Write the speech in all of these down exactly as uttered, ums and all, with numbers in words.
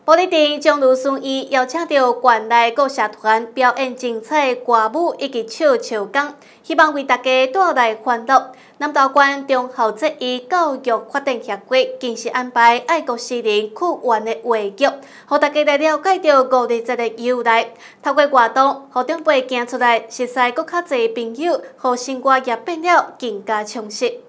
玻璃镇中路顺义邀请到县内各社团表演精彩的歌舞以及笑笑工，希望为大家带来欢乐。南投县中校职业教育发展协会近时安排爱国诗人屈原的话剧，让大家来了解到五日节的由来。透过活动，让长辈行出来，熟悉更较侪朋友，和生活也变了更加充实。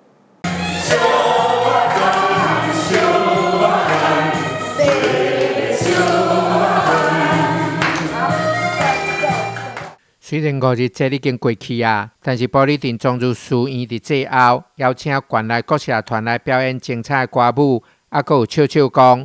虽然五日节已经过去啊，但是玻璃镇中如书院伫节后邀请县内各社团来表演精彩的歌舞，还佫有笑笑工。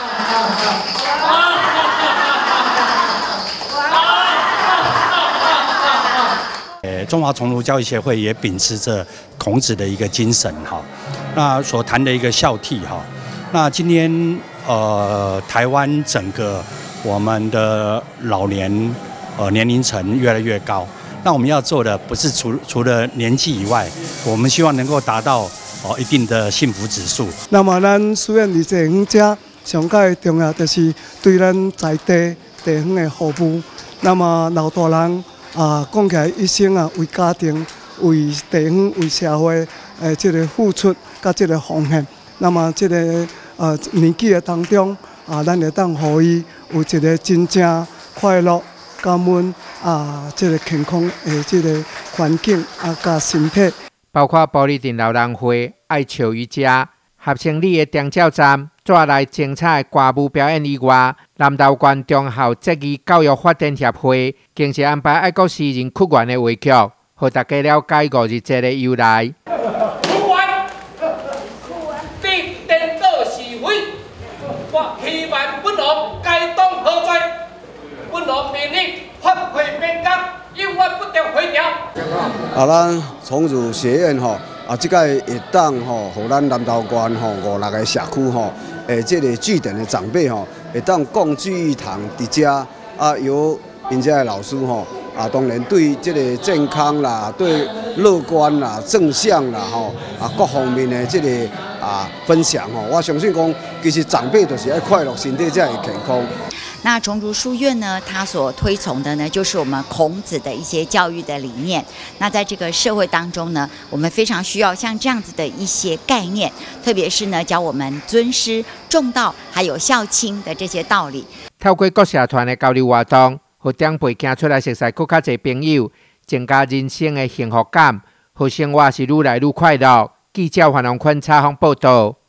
呃，中华崇儒教育协会也秉持着孔子的一个精神哈，那所谈的一个孝悌哈，那今天呃，台湾整个我们的老年。呃，年龄层越来越高，那我们要做的不是除除了年纪以外，我们希望能够达到哦一定的幸福指数。 那么咱书院二十五者上界重要就是对咱在地地方的服务。那么老大人啊，讲起来一生啊为家庭、为地方、为社会诶，这个付出甲这个奉献。那么这个呃年纪的当中啊，咱会当互伊有一个真正快乐。感恩啊，这个健康诶，这个环境啊，甲身体。 包括玻璃镇老人会、爱笑瑜伽、合成里的长照站，带来精彩的歌舞表演以外，南投县中校职业教育发展协会更是安排爱国诗人屈原的话剧，让大家了解五日节的由来。 屈原，必颠倒是非，我希望本王该当何罪？本王命令发回边疆，永远不得回调。 啊，咱崇儒学院吼，啊，即个会当吼，互咱南投县吼五六个社区吼，诶，即个据点的长辈吼，会当共聚一堂伫遮，啊，由因遮的老师吼，啊，当然对即个健康啦、对乐观啦、正向啦吼，啊，各方面的即个啊分享吼，我相信讲，其实长辈就是爱快乐，身体才会健康。 那崇儒书院呢，它所推崇的呢，就是我们孔子的一些教育的理念。那在这个社会当中呢，我们非常需要像这样子的一些概念，特别是呢，教我们尊师重道，还有孝亲的这些道理。 透过各社团的交流活动，和长辈行出来熟悉更较侪朋友，增加人生的幸福感，和生活是愈来愈快乐。记者范荣坤采访报道。